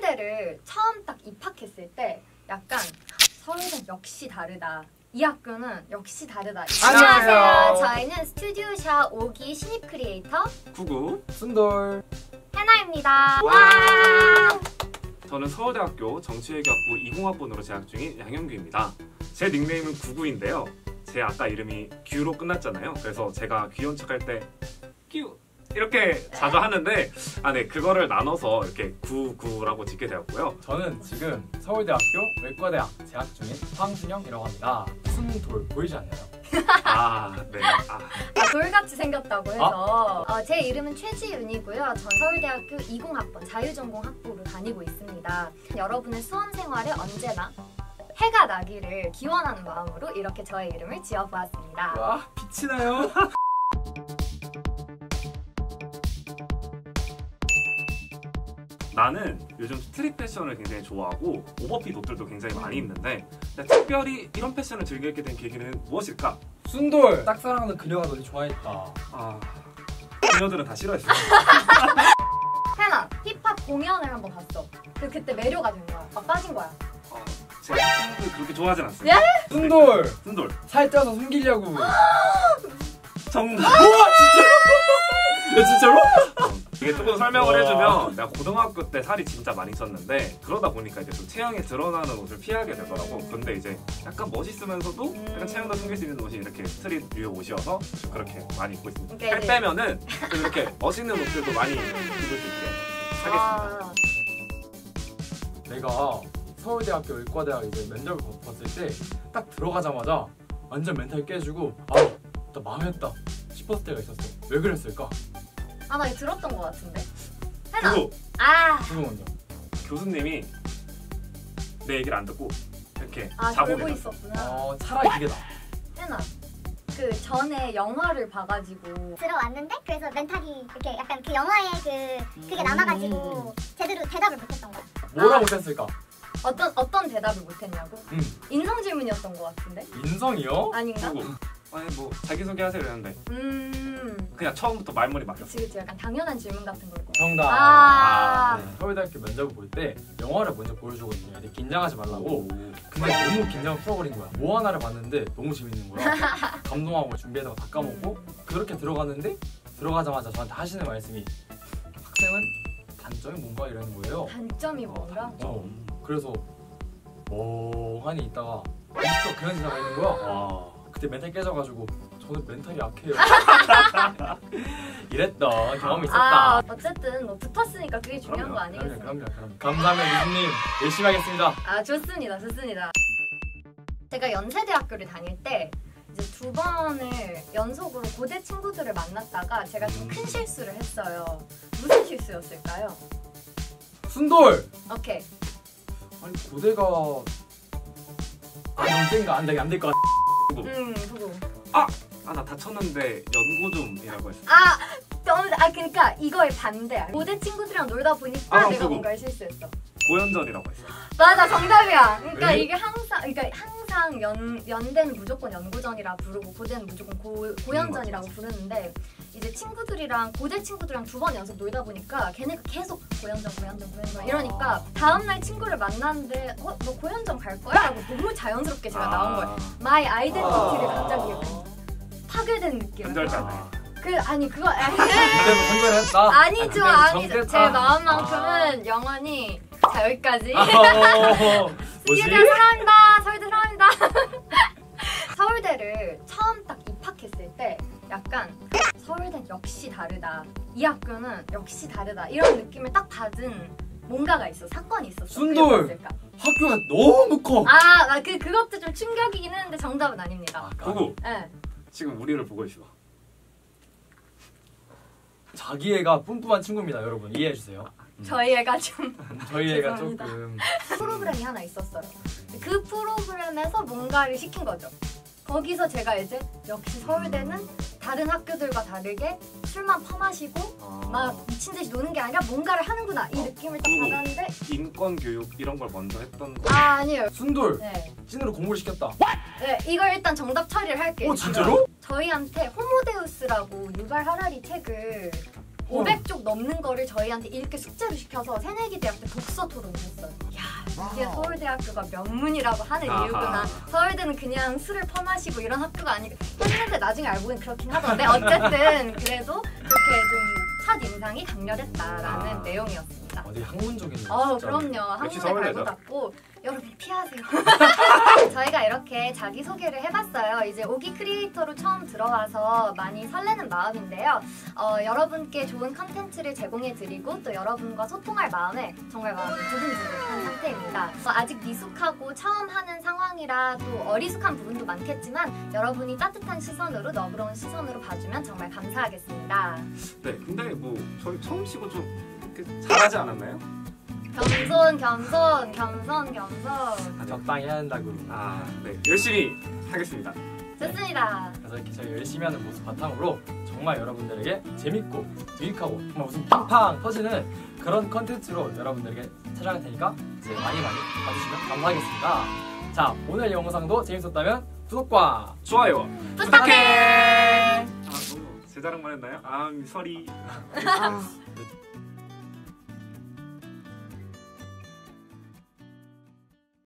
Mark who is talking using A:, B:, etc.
A: 서울대를 처음 딱 입학했을 때 약간 서울대 역시 다르다. 이 학교는 역시 다르다. 안녕하세요. 저희는 스튜디오샤 5기 신입 크리에이터
B: 구구
C: 순돌
A: 해나입니다. 와!
B: 저는 서울대학교 정치외교학부 20학번으로 재학 중인 양현규입니다. 제 닉네임은 구구인데요. 제 아까 이름이 규로 끝났잖아요. 그래서 제가 귀여운 척할 때 규 이렇게 자주 하는데 네, 그거를 나눠서 이렇게 구구라고 짓게 되었고요.
C: 저는 지금 서울대학교 외과대학 재학 중인 황준영이라고 합니다. 순돌 보이지 않나요?
B: 네.
A: 돌같이 생겼다고 해서 제 이름은 최지윤이고요. 전 서울대학교 20학번 자유전공학부로 다니고 있습니다. 여러분의 수험생활에 언제나 해가 나기를 기원하는 마음으로 이렇게 저의 이름을 지어보았습니다.
C: 와, 빛이 나요.
B: 나는 요즘 스트릿 패션을 굉장히 좋아하고 오버핏 옷들도 굉장히 많이 입는데 특별히 이런 패션을 즐기게 된 계기는 무엇일까?
C: 순돌! 짝사랑하는 그녀가 널 좋아했다.
B: 그녀들은 다 싫어했어.
A: 해나 힙합 공연을 한번 봤어. 그때 매료가 된 거야. 막 빠진 거야.
B: 제가 힙합을 그렇게 좋아하진 않습니다.
A: 예?
C: 순돌!
B: 순돌.
C: 살쪄서 숨기려고.
B: 정답!
C: 우와, 진짜로? 야, 진짜로?
B: 이게 조금 설명을 해주면 내가 고등학교 때 살이 진짜 많이 쪘는데 그러다 보니까 이제 좀 체형이 드러나는 옷을 피하게 되더라고. 근데 이제 약간 멋있으면서도 약간 체형도 숨길 수 있는 옷이 이렇게 스트릿 류 옷이어서 좀 그렇게 많이 입고 있습니다. 살 빼면은 좀 이렇게 멋있는 옷들도 많이 입을 수 있게 하겠습니다.
C: 내가 서울대학교 의과대학 이제 면접을 봤을 때 딱 들어가자마자 완전 멘탈 깨지고 나 망했다 싶었을 때가 있었어. 왜 그랬을까?
A: 나 이거 들었던 것 같은데. 해나.
B: 그리고
C: 그거 먼저.
B: 교수님이 내 얘기를 안 듣고 이렇게
A: 졸고
B: 자고
A: 있었구나.
C: 차라리 그게 나.
A: 해나. 그 전에 영화를 봐가지고
D: 들어왔는데 그래서 멘탈이 이렇게 약간 그 영화에 그게 남아가지고 제대로 대답을 못했던 거야.
C: 뭐라 못했을까?
A: 어떤 대답을 못했냐고? 인성 질문이었던 것 같은데?
C: 인성이요?
A: 아닌가?
B: 뭐 자기소개하세요 이랬는데 그냥 처음부터 말문이 막혔어.
A: 그치 약간 당연한 질문 같은 걸 거야.
C: 정답. 서울대학교 면접을 볼 때 영화를 먼저 보여주거든요. 근데 긴장하지 말라고. 근데 너무 긴장을 풀어버린 거야. 뭐 하나를 봤는데 너무 재밌는 거야. 감동하고 준비해서 다 까먹고 그렇게 들어갔는데 들어가자마자 저한테 하시는 말씀이 학생은 단점이 뭔가 이러는 거예요.
A: 단점이 뭔가?
C: 그래서 멍하니 있다가 20초 그냥 지나가 있는 거야. 그때 멘탈 깨져가지고 저는 멘탈이 약해요. 이랬던 경험이 있었다.
A: 어쨌든 뭐 붙었으니까 그게 중요한 거 아니겠어요?
C: 그럼요. 감사합니다 교수님. 열심히 하겠습니다.
A: 좋습니다. 제가 연세대학교를 다닐 때 이제 2번을 연속으로 고대 친구들을 만났다가 제가 좀 큰 실수를 했어요. 무슨 실수였을까요?
C: 순돌!
A: 오케이.
C: 아니 고대가 너무 센가? 안 될 것 같아.
A: 그거.
B: 나 다쳤는데 연고 좀이라고 했어.
A: 그러니까 이거의 반대야. 고대 친구들이랑 놀다 보니까 내가 뭔가를 실수했어.
B: 고연전이라고 했어.
A: 맞아, 정답이야. 그러니까
C: 왜?
A: 이게 항상 연대는 무조건 연고전이라 부르고 고대는 무조건 고연전이라고 부르는데 이제 고대 친구들이랑 2번 연속 놀다 보니까 걔네가 계속 고연전 이러니까 다음날 친구를 만났는데 너 고연전 갈 거야? 라고 너무 자연스럽게 제가 나온 거예요. 마이 아이덴티티를 갑자기 약간 파괴된 느낌.
B: 현절자네.
A: 그거
C: 선거를 했다?
A: 아니죠. 제 마음만큼은 영원히. 자, 여기까지.
C: 뭐지?
A: 사랑합니다. 서울대를 처음 딱 입학했을 때 약간 서울대 역시 다르다. 이 학교는 역시 다르다. 이런 느낌을 딱 받은 뭔가가 있어. 사건이 있었어.
C: 순돌! 학교가 너무 커!
A: 그것도 좀 충격이긴 했는데 정답은 아닙니다.
B: 구구!
A: 네.
B: 지금 우리를 보고 있어.
C: 자기 애가 뿜뿜한 친구입니다, 여러분. 이해해주세요.
A: 저희 애가 좀
C: 저희 애가
A: 죄송합니다.
C: 조금
A: 프로그램이 하나 있었어요. 그 프로그램에서 뭔가를 시킨 거죠. 거기서 제가 이제 역시 서울대는 다른 학교들과 다르게 술만 퍼마시고 막 미친 듯이 노는 게 아니라 뭔가를 하는구나 이 느낌을 딱 받았는데
B: 인권 교육 이런 걸 먼저 했던 거.
A: 아니에요.
C: 순돌!
A: 네.
C: 찐으로 공부를 시켰다.
A: 네, 이걸 일단 정답 처리를 할게요.
C: 진짜로?
A: 저희한테 호모데우스라고 유발 하라리 책을 500쪽 넘는 거를 저희한테 읽게 숙제로 시켜서 새내기 대학 때 독서 토론을 이게 서울대학교가 명문이라고 하는
B: 아하.
A: 이유구나. 서울대는 그냥 술을 퍼마시고 이런 학교가 아니고 했는데 나중에 알고 보니 그렇긴 하던데 어쨌든 그래도 그렇게 좀 첫인상이 강렬했다라는
B: 아.
A: 내용이었습니다.
C: 되게 학문적인.
A: 그럼요.
B: 역시
A: 한국에
B: 서울대죠.
A: 갈고 닦고 여러분 피하세요. 저희가 이렇게 자기소개를 해봤어요. 이제 오기 크리에이터로 처음 들어와서 많이 설레는 마음인데요. 여러분께 좋은 컨텐츠를 제공해드리고 또 여러분과 소통할 마음에 정말 마음이 두근두근한 상태입니다. 아직 미숙하고 처음 하는 상황이라 또 어리숙한 부분도 많겠지만 여러분이 따뜻한 시선으로 너그러운 시선으로 봐주면 정말 감사하겠습니다.
B: 네, 근데 뭐 저희 처음 치고 좀 이렇게 잘하지 않았나요?
A: 겸손.
C: 적당히 해야 된다고.
B: 네, 열심히 하겠습니다.
A: 좋습니다.
C: 그래서 이렇게 저희 열심히 하는 모습 바탕으로 정말 여러분들에게 재밌고 유익하고 정말 무슨 팡팡 터지는 그런 컨텐츠로 여러분들에게 찾아갈 테니까 이제 많이 봐주시면 감사하겠습니다. 자, 오늘 영상도 재밌었다면 구독과
B: 좋아요.
A: 부탁해.
B: 너무 제 자랑만 했나요? 설이.
A: 아.